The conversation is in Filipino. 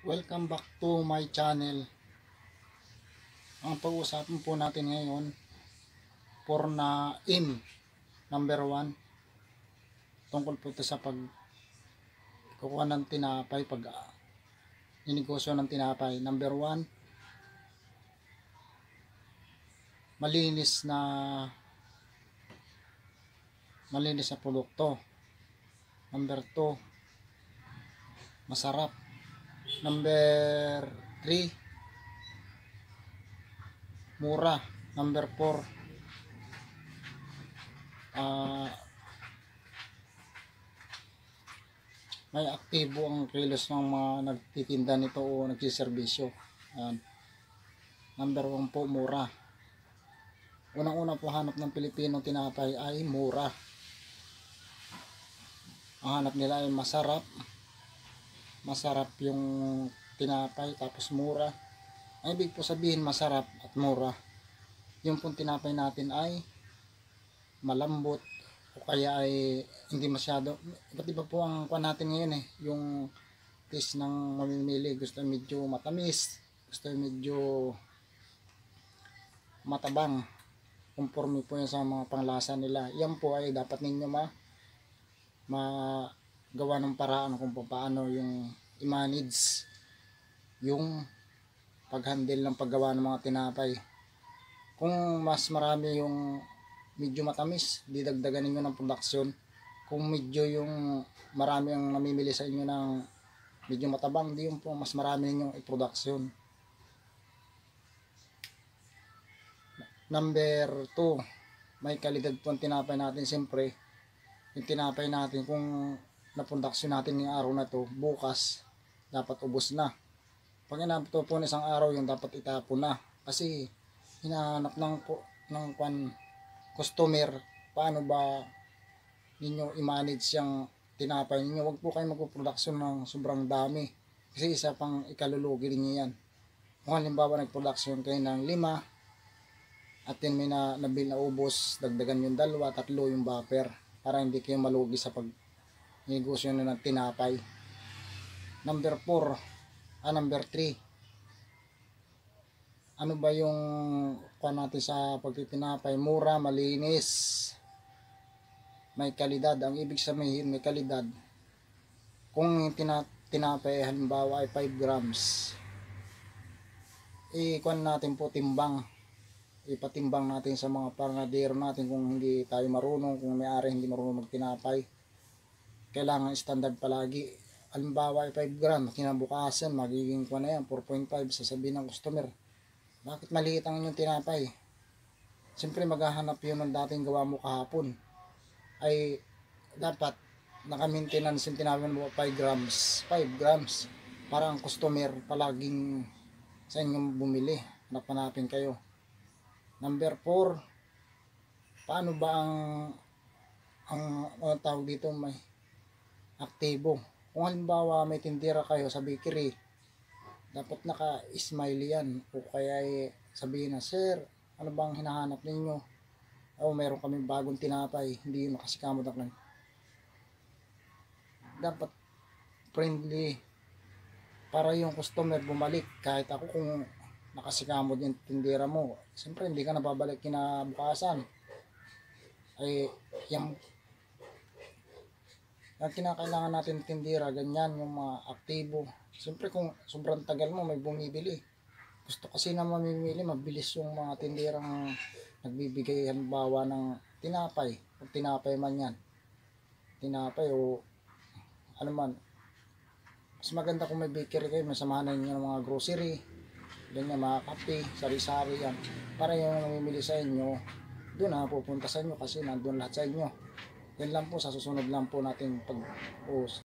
Welcome back to my channel. Ang pag-uusapan po natin ngayon, for na number 1, tungkol po ito sa pagkukuha ng tinapay, ninegosyo ng tinapay. Number 1, malinis na produkto. Number 2, masarap. Number 3, mura. Number 4, may aktibo ang kilos ng mga nagtitinda nito o nagsiservisyo. Number 1 po, mura. Unang-una po hanap ng Pilipino tinapay ay mura. Ang hanap nila ay masarap yung tinapay, tapos mura. Ang ibig po sabihin masarap at mura, yung pong tinapay natin ay malambot o kaya ay hindi masyado. Iba't iba po ang kuha natin ngayon yung taste ng mamimili. Gusto medyo matamis, gusto medyo matabang, conforme po yan sa mga panglasa nila. Yan po ay dapat ninyo magawa ng paraan kung paano yung i-manage yung pag-handle ng paggawa ng mga tinapay. Kung mas marami yung medyo matamis, didagdagan ninyo ng production. Kung medyo yung marami ang namimili sa inyo ng medyo matabang, di yung po mas marami ninyong i-production. Number 2, may kalidad po ang tinapay natin. Siyempre, yung tinapay natin, kung naproduction natin yung araw na to, bukas dapat ubos na. Pag inabot po ng isang araw, yung dapat itapon na, kasi hinahanap ng customer paano ba ninyo i-manage yung tinapay ninyo. Huwag po kayo magpo-production ng sobrang dami, kasi isa pang ikalulugi ninyo yan. Kung halimbawa nag-production kayo ng 5 at yun may nabil na ubos, dagdagan yung 2, 3 yung buffer, para hindi kayo malugi sa pag-negosyo na ng tinapay. Number 3, ano ba yung kuha natin sa pagtitinapay? Mura, malinis, may kalidad. Ang ibig sabihin may kalidad, kung tinapay halimbawa ay 5 grams, kuha natin po timbang, ipatimbang natin sa mga panadero natin. Kung hindi tayo marunong, kung may-ari hindi marunong magtinapay, kailangan standard palagi. Halimbawa ay 5 grams, kinabukasan magiging kuha na yan 4.5. sasabihin ng customer, bakit maliit ang inyong tinapay? Siyempre maghahanap yun ng dating gawa mo kahapon. Ay dapat naka-maintenance yung tinapay mo 5 grams para ang customer palaging sa inyong bumili, hanapin kayo. Number 4, paano ba ang tawag dito, may aktibo. Kung halimbawa may tindera kayo sa bakery, dapat naka-smiley yan, o kaya sabihin na, sir, ano bang hinahanap ninyo? Meron kami bagong tinapay, hindi yung nakasikamot lang. Dapat friendly para yung customer bumalik. Kahit ako, kung nakasikamot yung tindera mo, siyempre hindi ka nababalik kinabukasan. Yung kinakailangan natin tindera, ganyan yung mga aktibo. Siyempre kung sobrang tagal mo, may bumibili. Gusto kasi na mamimili, mabilis yung mga tinderang nagbibigay halimbawa ng tinapay. Kung tinapay man yan, tinapay o ano man, mas maganda kung may bakery kayo, masamahan ninyo ng mga grocery, ganyan, mga kape, sari-sari yan, para yung namimili sa inyo, doon na pupunta sa inyo, kasi nandun lahat sa inyo. Yan lang po, sa susunod lang po natin pag-post.